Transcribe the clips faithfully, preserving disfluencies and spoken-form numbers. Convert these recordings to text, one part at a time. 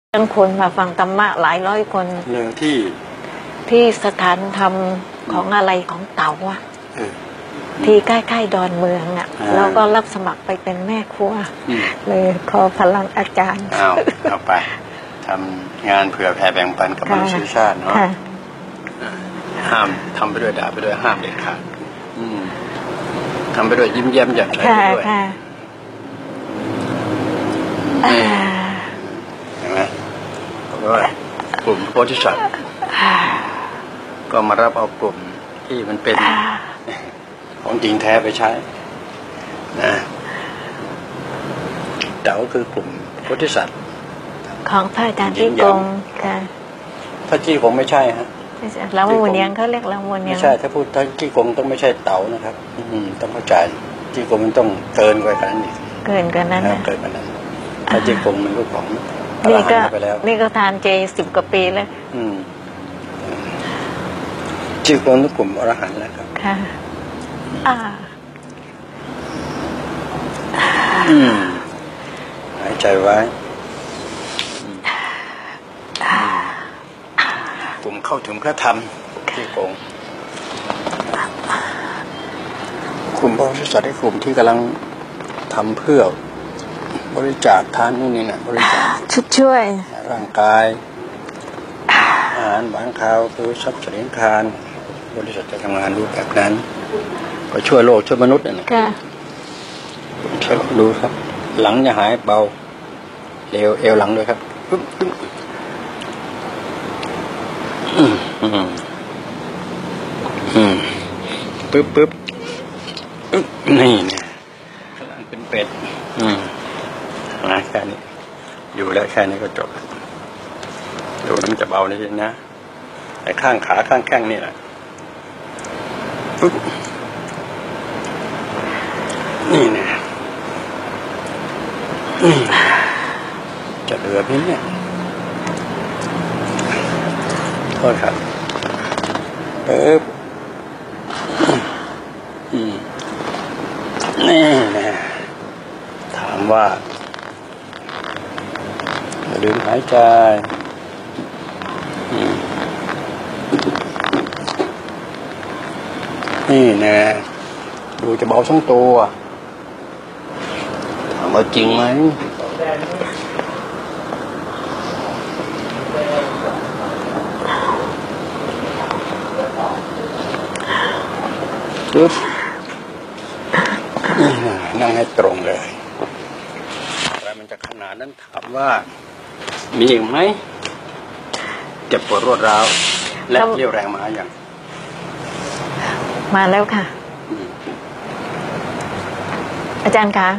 ทั้งคนมาฟังธรรมะหลายร้อยคนเลยที่ที่สถานธรรมของอะไรของเต๋าอะที่ใกล้ๆดอนเมืองอ่ะแล้วก็รับสมัครไปเป็นแม่ครัวเลยขอพลังอาจารย์เอาเอาไปทำงานเผื่อแผ่แบ่งปันกับมนุษยชาติเนาะห้ามทำไปด้วยด่าไปด้วยห้ามเด็ดขาดทำไปด้วยยิ้มแย้มแจ่มใสไปด้วยเห็นไหมเพราะว่ากลุ่มโพธิสัตว์ก็มารับเอากลุ่มที่มันเป็นของจริงแท้ไปใช้นะเต๋าคือกลุ่มโพธิสัตว์ของพระอาจารย์ที่กงค่ะถ้าจี้กงไม่ใช่ฮะลำมูเนียงเขาเรียกลำมูเนียงไม่ใช่ถ้าพูดถ้าจี้กงต้องไม่ใช่เต๋านะครับอืมต้องเข้าใจจี้กงมันต้องเกินกว่านั้นอีกเกินกว่านั้นเกินกว่านั้นถ้าจี้กงมันก็ของนี่ก็นี่ก็ทานเจสิบกว่าปีแล้วอืมจี้กงคือกลุ่มอรหันต์แล้วครับค่ะอ่าอืมหายใจไว้กลุ่มเข้าถึงพระธรรมที่กงกลุ่มบริษัทที่กลุ่มที่กำลังทำเพื่อบริจาคทานนู่นนี่นะบริจาคชุดช่วยร่างกายอาหารบางคราวคือทรัพย์สินคารบริษัทจะทำงานรูปแบบนั้นก็ช่วยโลกช่วยมนุษย์นะค่ะช่วยดูครับหลังจะหายเบาเอวเอวหลังด้วยครับปึ๊บปึ๊บอืมอืมอืมปึ๊บปึ๊บปึ๊บนี่เนี่ยหลังเป็นเป็ดอืมนะแค่นี้อยู่แล้วแค่นี้ก็จบดูน้ำจะเบานิดนึงนะไอ้ข้างขาข้างแข้งนี่แหละปึ๊บนี่เนี่ยจะเหลือพี่เนี่ยโทษครับเอ๊บอืมนี่นะถามว่าอย่าลืมหายใจนี่นะดูจะเบาทั้งตัวถามว่าจริงไหมปึ๊บนั่งให้ตรงเลยอะไรมันจะขนาดนั้นถามว่ามีอีกไหมเจ็บปวดรวดร้าวและเรี่ยวแรงมาอย่างมาแล้วค่ะอาจารย์คะ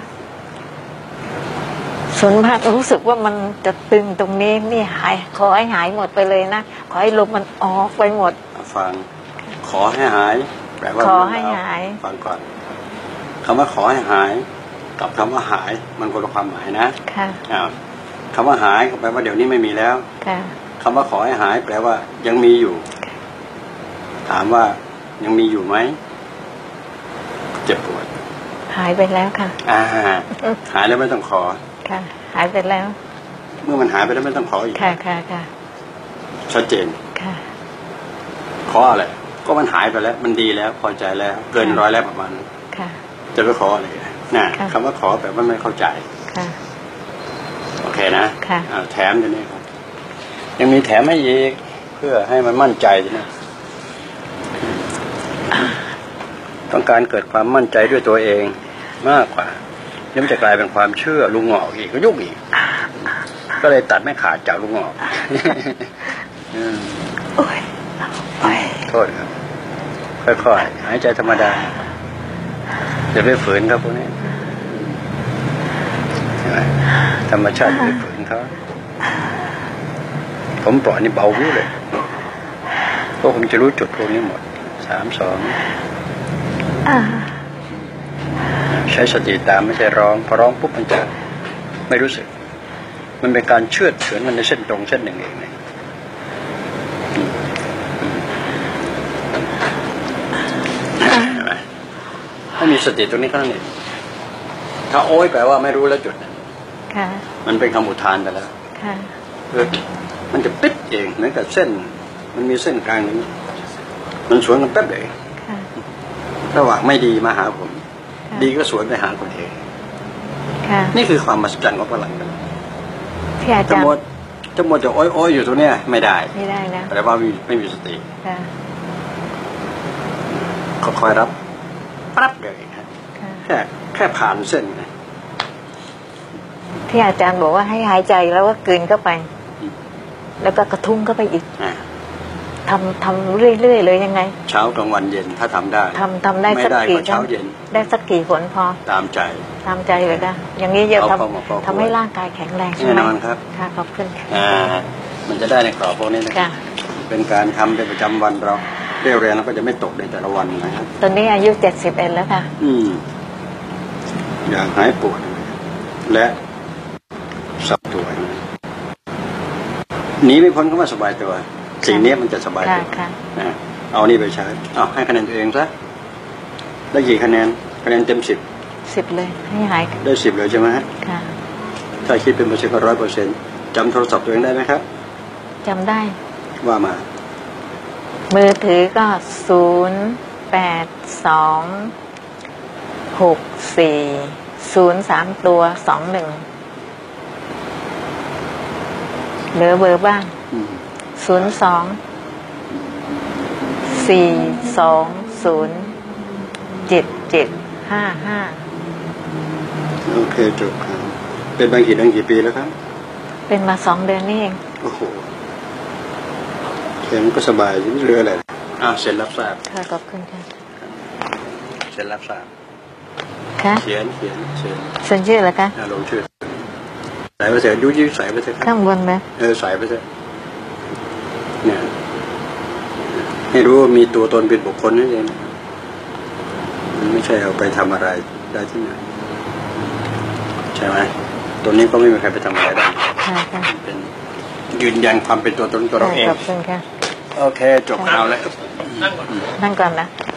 ส่วนมากรู้สึกว่ามันจะตึงตรงนี้นี่หายขอให้หายหมดไปเลยนะขอให้ลมมันออกไปหมดฟังขอให้หายแปลว่าขอให้หายฟังก่อนคำว่าขอให้หายกับคำว่าหายมันคนละความหมายนะค่ะคำว่าหายแปลว่าเดี๋ยวนี้ไม่มีแล้วคำว่าขอให้หายแปลว่ายังมีอยู่ถามว่ายังมีอยู่ไหมเจ็บปวดหายไปแล้วค่ะอ่าหายแล้วไม่ต้องขอค่ะหายไปแล้วเมื่อมันหายไปแล้วไม่ต้องขออีกค่ะค่ะค่ะชัดเจนค่ะขออะไรก็มันหายไปแล้วมันดีแล้วพอใจแล้วเกินร้อยแล้วประมาณนั้นค่ะจะไปขออะไรนะคำว่าขอแบบว่าไม่เข้าใจค่ะโอเคนะค่ะแถมจะนี่ครับยังมีแถมให้อีกเพื่อให้มันมั่นใจนะต้องการเกิดความมั่นใจด้วยตัวเองมากกว่านี่มันจะกลายเป็นความเชื่อลุงงอกอีกก็ยุ่งอีกก็เลยตัดไม่ขาดจากลุงงอกโทษครับค่อยๆหายใจธรรมดาอย่าไปฝืนครับพวกนี้ธรรมชาติอย่าไปฝืนเขาผมปล่อยนี่เบาวิวเลยพวกผมจะรู้จุดพวกนี้หมดสามสองใช้สติตามไม่ใช่ร้องพอร้องปุ๊บมันจะไม่รู้สึกมันเป็นการเชือดเฉือนมันในเส้นตรงเส้นหนึ่งเองเลยถ้ามีสติตรงนี้ก็นั่นเองถ้าโอ้ยแปลว่าไม่รู้แล้วจุดนั้นมันเป็นคำอุทานไปแล้วเออมันจะปิ๊บเองเหมือนกับเส้นมันมีเส้นกลางนี้มันสวนกันแป๊บเดียวระหว่างไม่ดีมาหาผมดีก็สวนไปหาคนเองนี่คือความมหัศจรรย์ของพลังกันที่อาจารย์จะหมดจะโอ้อยโอ้อยอยู่ตรงเนี้ยไม่ได้ไม่ได้นะแต่ว่าไม่ไม่มีสติค่อยๆรับปั๊บเลยครับแค่แค่ผ่านเส้นไงที่อาจารย์บอกว่าให้หายใจแล้วก็กลืนเข้าไปแล้วก็กระทุ้งเข้าไปอีกทำทำเรื่อยๆเลยยังไงเช้ากลางวันเย็นถ้าทำได้ทำทำได้สักกี่เช้าเย็นได้สักกี่ผลพอตามใจตามใจเลยนะอย่างนี้จะทำทำให้ร่างกายแข็งแรงใช่ไหมแน่นอนครับค่ะขอบคุณค่ะมันจะได้ในกรอบพวกนี้นะเป็นการทำเป็นประจำวันเราเรียวแรงแล้วก็จะไม่ตกในแต่ละวันนะครับตอนนี้อายุเจ็ดสิบเอ็ดแล้วค่ะอืมอยากหายปวดและสบายตัวหนีไม่พ้นคำว่าสบายตัวสิ่งนี้มันจะสบายตัวเอานี่ไปใช้เอาให้คะแนนตัวเองซะได้กี่คะแนนคะแนนเต็มสิบสิบเลยให้หายได้สิบเลยใช่ไหมค่ะถ้าคิดเป็นเปอร์เซ็นต์ก็ร้อยเปอร์เซ็นต์จำโทรศัพท์ตัวเองได้ไหมครับจำได้ว่ามามือถือก็ศูนย์แปดสองหกสี่ศูนย์สามตัวสองหนึ่งเหลือเบอร์บ้างศูนย์สองสี่สองศูนย์เจ็ดเจ็ดห้าห้าโอเคจบครับเป็นบางกี่ดังกี่ปีแล้วครับเป็นมาสองเดือนนี่เองโอ้โหเขียนก็สบายไม่เรืออะไรอ่าเซ็นรับทราบค่ะขอบคุณค่ะเซ็นรับทราบค่ะเขียนเขียนเซ็นเซ็นชื่ออะไรคะลงชื่อใส่ไปเถอะยุ่ยๆใส่ไปเถอะข้างบนไหมเออใส่ไปเถอะเนี่ยให้รู้ว่ามีตัวตนเป็นบุคคลนั่นเองไม่ใช่เอาไปทำอะไรได้ที่ไหนใช่ไหมตัวนี้ก็ไม่มีใครไปทำอะไรได้เป็นยืนยันความเป็นตัวตนตัวเราเองขอบคุณค่ะโอเคจบเอาแล้วนั่งก่อนนะ